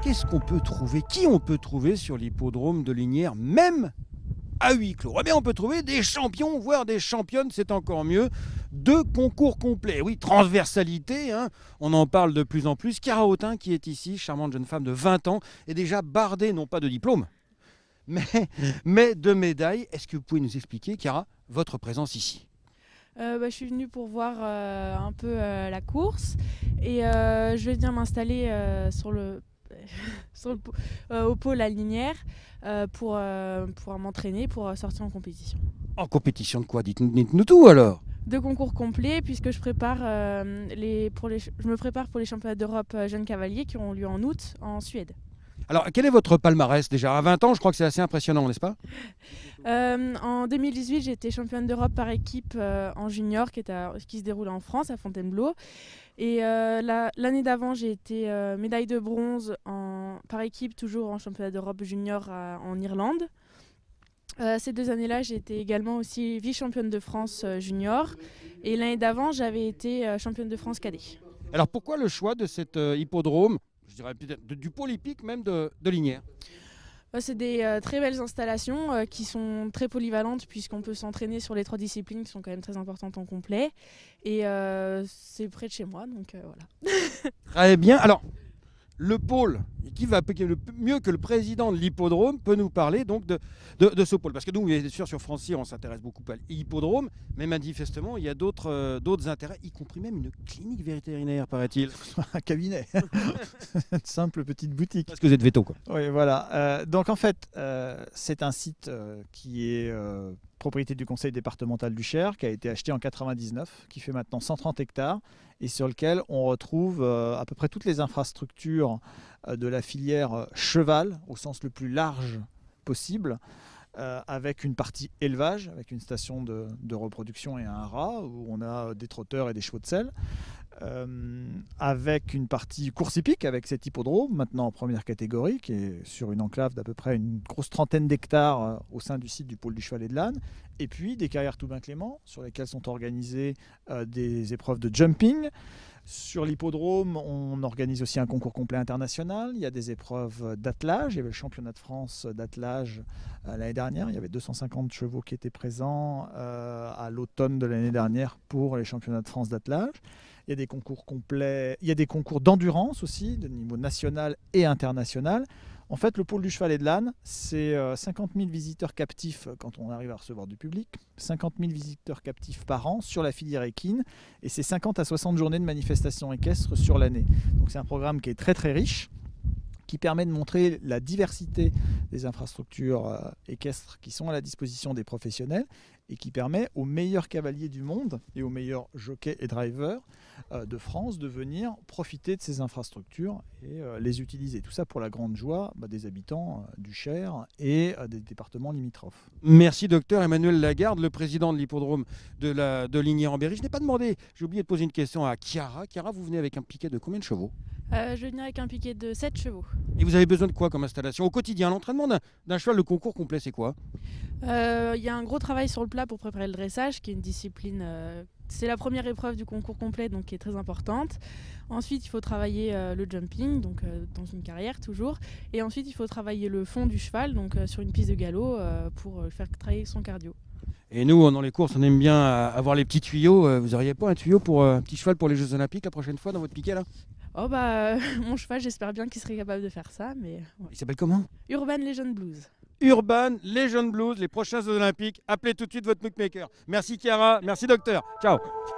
qu'est-ce qu'on peut trouver, qui on peut trouver sur l'hippodrome de Lignières, même à huis clos? Eh bien, on peut trouver des champions, voire des championnes, c'est encore mieux, de concours complets. Oui, transversalité, hein, on en parle de plus en plus. Chiara Autain, qui est ici, charmante jeune femme de 20 ans, est déjà bardée, non pas de diplôme, mais, mais de médailles. Est-ce que vous pouvez nous expliquer, Chiara, votre présence ici? Je suis venue pour voir un peu la course et je vais venir m'installer sur le, au pôle à Lignières pour m'entraîner, pour sortir en compétition. En compétition de quoi? Dites-nous tout alors. De concours complets puisque je me prépare pour les championnats d'Europe jeunes cavaliers qui auront lieu en août en Suède. Alors, quel est votre palmarès déjà? À 20 ans, je crois que c'est assez impressionnant, n'est-ce pas? En 2018, j'ai été championne d'Europe par équipe en junior qui se déroule en France, à Fontainebleau. Et l'année d'avant, j'ai été médaille de bronze par équipe, toujours en championnat d'Europe junior en Irlande. Ces 2 années-là, j'ai été également aussi vice-championne de France junior. Et l'année d'avant, j'avais été championne de France cadet. Alors, pourquoi le choix de cet hippodrome, je dirais peut-être du pôle hippique même de Lignières? C'est des très belles installations qui sont très polyvalentes puisqu'on peut s'entraîner sur les 3 disciplines qui sont quand même très importantes en complet. Et c'est près de chez moi, donc voilà. Très bien. Alors, le pôle, qui va mieux que le président de l'hippodrome, peut nous parler donc de ce pôle. Parce que nous, bien sûr, sur Francir, on s'intéresse beaucoup à l'hippodrome, mais manifestement, il y a d'autres intérêts, y compris même une clinique vétérinaire, paraît-il. Un cabinet, une simple petite boutique. Parce que vous êtes veto, quoi. Oui, voilà. Donc en fait, c'est un site qui est propriété du conseil départemental du Cher, qui a été acheté en 99, qui fait maintenant 130 hectares, et sur lequel on retrouve à peu près toutes les infrastructures de la filière cheval, au sens le plus large possible, avec une partie élevage, avec une station de reproduction et un haras, où on a des trotteurs et des chevaux de selle, avec une partie course hippique, avec cet hippodrome, maintenant en première catégorie, qui est sur une enclave d'à peu près une grosse trentaine d'hectares au sein du site du pôle du cheval et de l'âne, et puis des carrières Toubin-Clément, sur lesquelles sont organisées des épreuves de jumping. Sur l'hippodrome, on organise aussi un concours complet international. Il y a des épreuves d'attelage. Il y avait le championnat de France d'attelage l'année dernière. Il y avait 250 chevaux qui étaient présents à l'automne de l'année dernière pour les championnats de France d'attelage. Il y a des concours complets. Il y a des concours d'endurance aussi, de niveau national et international. En fait, le pôle du cheval et de l'âne, c'est 50 000 visiteurs captifs quand on arrive à recevoir du public, 50 000 visiteurs captifs par an sur la filière équine, et c'est 50 à 60 journées de manifestations équestres sur l'année. Donc c'est un programme qui est très très riche, qui permet de montrer la diversité des infrastructures équestres qui sont à la disposition des professionnels, et qui permet aux meilleurs cavaliers du monde et aux meilleurs jockeys et drivers de France de venir profiter de ces infrastructures et les utiliser. Tout ça pour la grande joie des habitants du Cher et des départements limitrophes. Merci docteur Emmanuel Lagarde, le président de l'hippodrome de Lignières-en-Berry. Je n'ai pas demandé, j'ai oublié de poser une question à Chiara. Chiara, vous venez avec un piquet de combien de chevaux? Je vais venir avec un piquet de 7 chevaux. Et vous avez besoin de quoi comme installation au quotidien? L'entraînement d'un cheval, le concours complet, c'est quoi? Il y a un gros travail sur le plat pour préparer le dressage, qui est une discipline. C'est la première épreuve du concours complet, donc qui est très importante. Ensuite, il faut travailler le jumping, donc dans une carrière toujours. Et ensuite, il faut travailler le fond du cheval, donc sur une piste de galop, pour faire travailler son cardio. Et nous, dans les courses, on aime bien avoir les petits tuyaux. Vous n'auriez pas un tuyau pour un petit cheval pour les Jeux Olympiques la prochaine fois dans votre piquet là? Oh mon cheval, j'espère bien qu'il serait capable de faire ça, mais... Ouais. Il s'appelle comment? Urban Legend Blues. Urban Legend Blues, les prochains Jeux Olympiques. Appelez tout de suite votre bookmaker. Merci Chiara, merci docteur. Ciao.